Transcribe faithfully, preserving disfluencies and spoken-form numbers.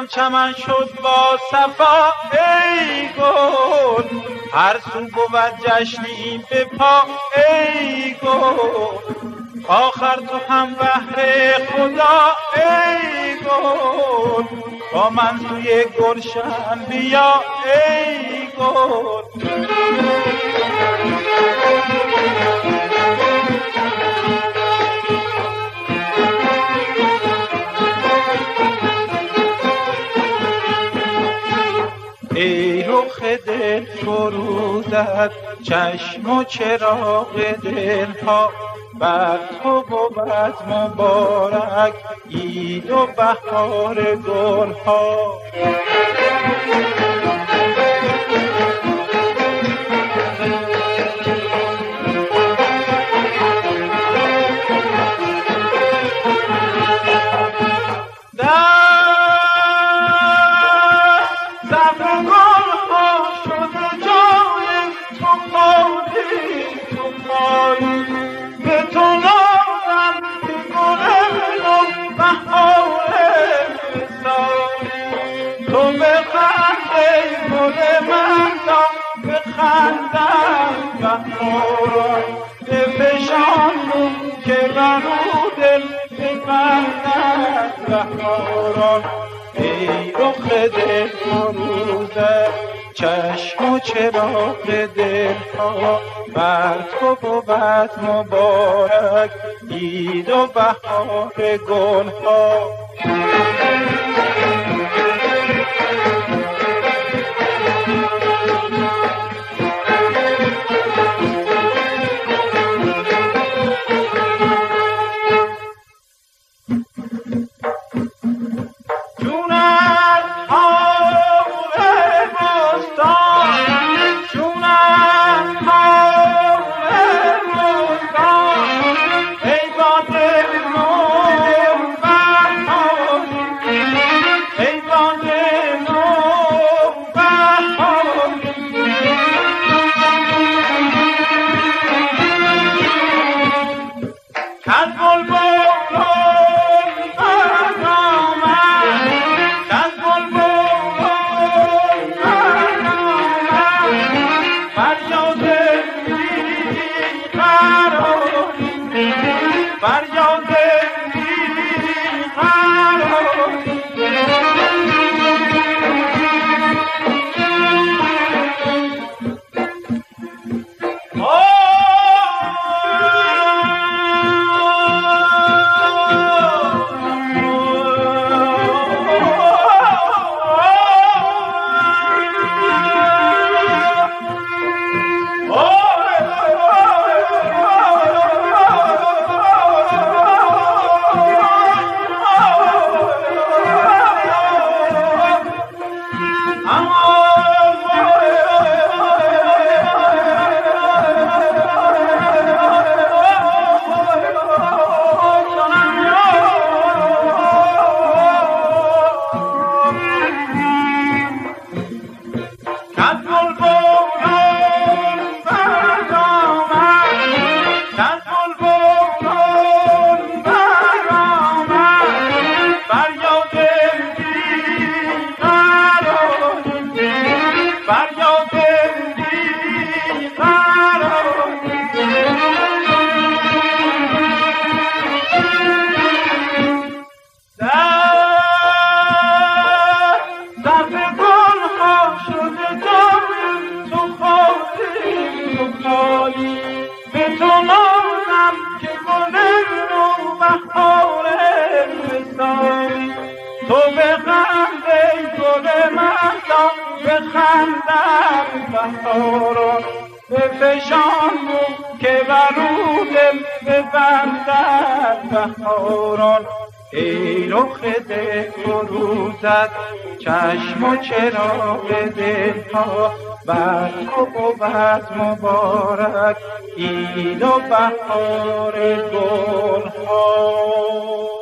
هم چمن شد با صفا ای گل، هر سو بود جشنی به پا ای گل، آخر تو هم بهر خدا ای گل، با من سوی گلشن بیا ای گل. ای رخ دل فروزد چشم و چراغ دلها، بر تو بود مبارک عید و بهار گلها. ای رخ دل فروزد چشم و چراغ دلها، بر تو بود مبارک عید و بهار گلها. بهاران بفشان که برو دل ببندد بهاران. ای رخ دل فروزد چشم و چراغ دلها، بر تو بود مبارک عید و بهار گلها.